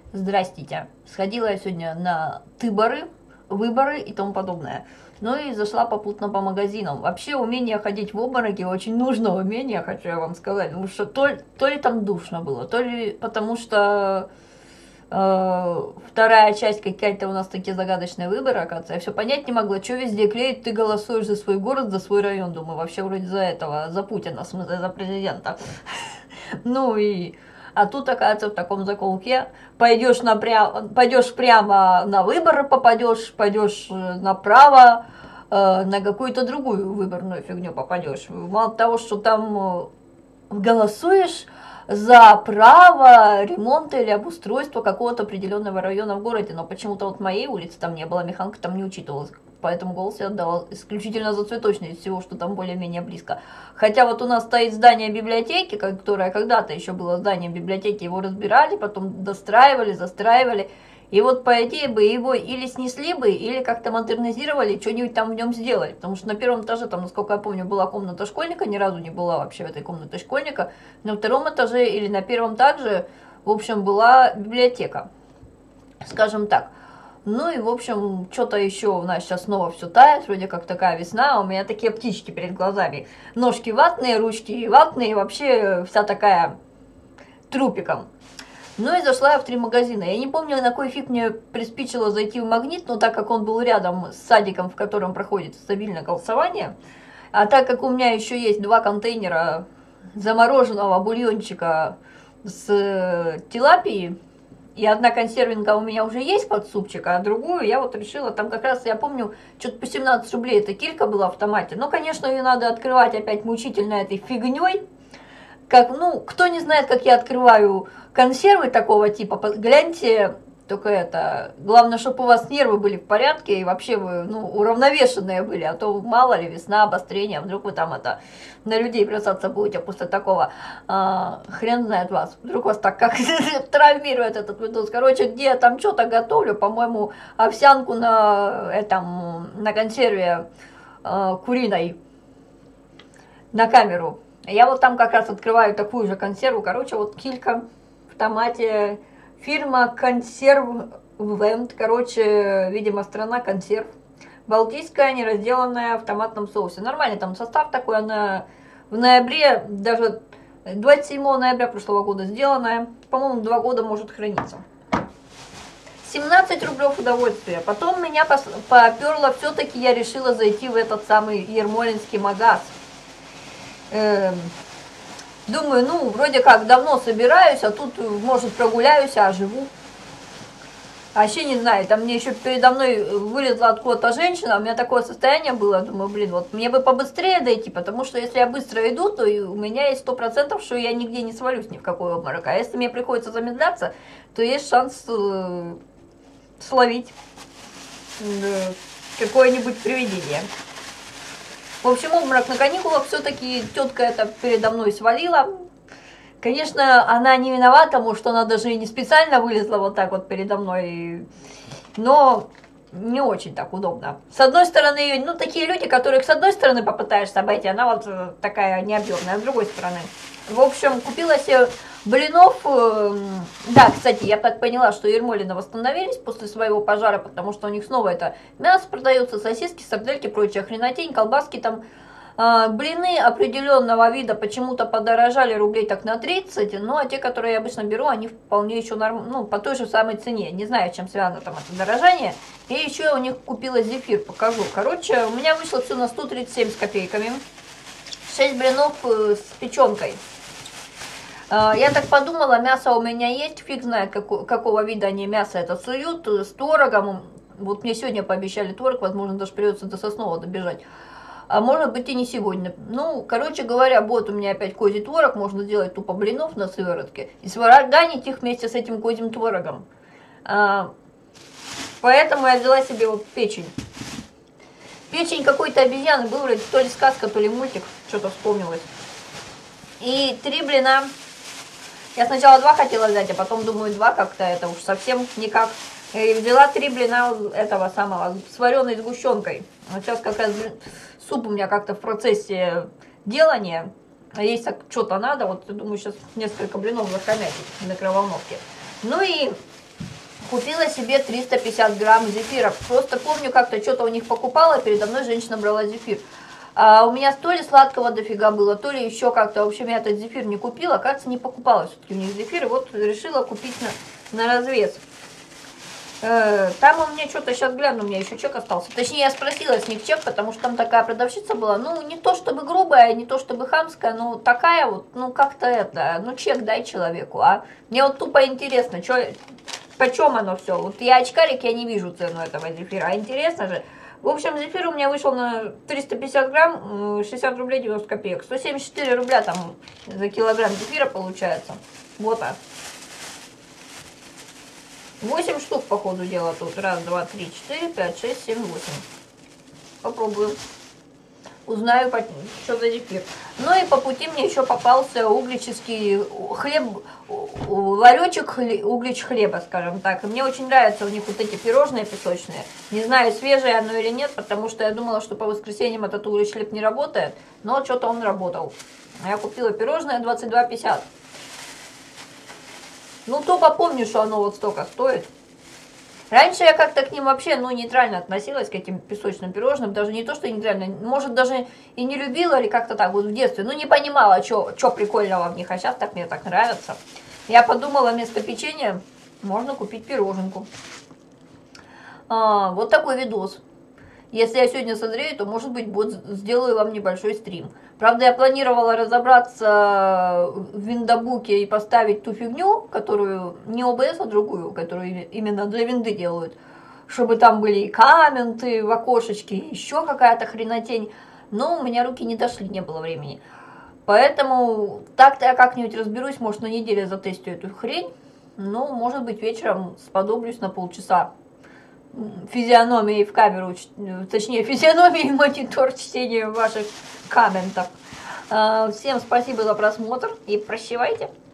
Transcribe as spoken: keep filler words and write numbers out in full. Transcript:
Здрастите. Сходила я сегодня на тыборы, выборы и тому подобное. Ну и зашла попутно по магазинам. Вообще умение ходить в обмороке очень нужно умение, хочу я вам сказать. Потому что то, то ли там душно было, то ли потому что э, вторая часть какая-то у нас такие загадочные выборы, оказывается. Я все понять не могла, что везде клеит, ты голосуешь за свой город, за свой район. Думаю, вообще вроде за этого, за Путина, в смысле, за президента. Ну и... А тут, оказывается, в таком заколке пойдешь, напрям... пойдешь прямо на выборы, попадешь, пойдешь направо, э, на какую-то другую выборную фигню попадешь. Мало того, что там голосуешь за право ремонта или обустройства какого-то определенного района в городе, но почему-то вот моей улицы там не было, механка там не учитывалась. Поэтому голос я отдала исключительно за цветочное, из всего, что там более-менее близко. Хотя вот у нас стоит здание библиотеки, которое когда-то еще было зданием библиотеки, его разбирали, потом достраивали, застраивали. И вот по идее бы его или снесли бы, или как-то модернизировали, что-нибудь там в нем сделали. Потому что на первом этаже, там, насколько я помню, была комната школьника, ни разу не была вообще в этой комнате школьника. На втором этаже или на первом также, в общем, была библиотека, скажем так. Ну и, в общем, что-то еще у нас сейчас снова все тает, вроде как такая весна, а у меня такие птички перед глазами. Ножки ватные, ручки ватные, вообще вся такая трупиком. Ну и зашла я в три магазина. Я не помню, на кой фиг мне приспичило зайти в Магнит, но так как он был рядом с садиком, в котором проходит стабильное голосование, а так как у меня еще есть два контейнера замороженного бульончика с тилапией, и одна консервинка у меня уже есть под супчик, а другую я вот решила, там как раз, я помню, что-то по семнадцать рублей эта килька была в автомате. Но, конечно, ее надо открывать опять мучительно этой фигней. Как, ну, кто не знает, как я открываю консервы такого типа, гляньте, только это, главное, чтобы у вас нервы были в порядке и вообще вы, ну, уравновешенные были, а то мало ли весна, обострение, вдруг вы там это, на людей бросаться будете после такого, а, хрен знает вас, вдруг вас так как травмирует этот видос. Короче, где я там что-то готовлю, по-моему, овсянку на этом, на консерве а, куриной на камеру. Я вот там как раз открываю такую же консерву. Короче, вот килька в томате. Фирма Консерв Вент. Короче, видимо, страна консерв. Балтийская, неразделанная в томатном соусе. Нормальный там состав такой. Она в ноябре, даже двадцать седьмого ноября прошлого года сделанная. По-моему, два года может храниться. семнадцать рублев удовольствия. Потом меня поперло. Все-таки я решила зайти в этот самый ермолинский магаз. Думаю, ну, вроде как давно собираюсь, а тут, может, прогуляюсь, а живу. Вообще не знаю, там мне еще передо мной вылезла откуда-то женщина, у меня такое состояние было, думаю, блин, вот мне бы побыстрее дойти, потому что если я быстро иду, то у меня есть сто процентов, что я нигде не свалюсь ни в какой обморок. А если мне приходится замедляться, то есть шанс э, словить э, какое-нибудь привидение. В общем, обморок на каникулах все-таки тетка это передо мной свалила. Конечно, она не виновата, может, она даже и не специально вылезла вот так вот передо мной, но не очень так удобно. С одной стороны, ну, такие люди, которых с одной стороны попытаешься обойти, она вот такая необъемная, а с другой стороны. В общем, купила себе блинов. Да, кстати, я так поняла, что Ермолино восстановились после своего пожара, потому что у них снова это мясо продается, сосиски, сардельки, прочая хренотень, колбаски там. Блины определенного вида почему-то подорожали рублей так на тридцать, ну а те, которые я обычно беру, они вполне еще норм... ну, по той же самой цене. Не знаю, чем связано там это дорожание. И еще я у них купила зефир, покажу. Короче, у меня вышло все на сто тридцать семь с копейками. шесть блинов с печенкой. Я так подумала, мясо у меня есть, фиг знает, какого, какого вида они мясо это суют, с творогом. Вот мне сегодня пообещали творог, возможно, даже придется до Соснового добежать. А может быть и не сегодня. Ну, короче говоря, будет у меня опять козий творог, можно сделать тупо блинов на сыворотке и сварганить их вместе с этим козьим творогом. А, поэтому я взяла себе вот печень. Печень какой-то обезьяны, был вроде то ли сказка, то ли мультик, что-то вспомнилось. И три блина. Я сначала два хотела взять, а потом думаю, два как-то это уж совсем никак. И взяла три блина этого самого с вареной сгущенкой. Вот сейчас как раз суп у меня как-то в процессе делания. Есть так что-то надо. Вот думаю, сейчас несколько блинов захомячить в микроволновке. Ну и Купила себе триста пятьдесят грамм зефира. Просто помню, как-то что-то у них покупала, передо мной женщина брала зефир. А у меня то ли сладкого дофига было, то ли еще как-то. В общем, я этот зефир не купила, кажется, не покупала все-таки у них зефир. И вот решила купить на, на развес. Э, там у меня что-то, сейчас гляну, у меня еще чек остался. Точнее, я спросила с них чек, потому что там такая продавщица была. Ну, не то чтобы грубая, не то чтобы хамская, но такая вот, ну, как-то это, ну, чек дай человеку, а. Мне вот тупо интересно, что... Почем оно все? Вот я очкарик, я не вижу цену этого зефира. А интересно же. В общем, зефир у меня вышел на триста пятьдесят грамм, шестьдесят рублей девяносто копеек. сто семьдесят четыре рубля там за килограмм зефира получается. Вот так. восемь штук по ходу дела тут. Раз, два, три, четыре, пять, шесть, семь, восемь. Попробую. Узнаю, что за зефир. Ну и по пути мне еще попался углический хлеб, ларечек углич хлеба, скажем так. И мне очень нравятся у них вот эти пирожные песочные. Не знаю, свежее оно или нет, потому что я думала, что по воскресеньям этот углич хлеб не работает. Но что-то он работал. Я купила пирожное двадцать два пятьдесят. Ну, только помню, что оно вот столько стоит. Раньше я как-то к ним вообще, ну, нейтрально относилась, к этим песочным пирожным. Даже не то, что нейтрально, может, даже и не любила, или как-то так вот в детстве. Ну, не понимала, что прикольного в них, а сейчас так мне так нравится. Я подумала, вместо печенья можно купить пироженку. А, вот такой видос. Если я сегодня созрею, то, может быть, вот сделаю вам небольшой стрим. Правда, я планировала разобраться в виндобуке и поставить ту фигню, которую, не о бэ эс, а другую, которую именно для винды делают. Чтобы там были и комменты в окошечке, и еще какая-то хренотень. Но у меня руки не дошли, не было времени. Поэтому так-то я как-нибудь разберусь, может, на неделе затестю эту хрень. Ну, может быть, вечером сподоблюсь на полчаса физиономии в камеру, точнее, физиономии в монитор чтения ваших комментов. Всем спасибо за просмотр и прощавайте.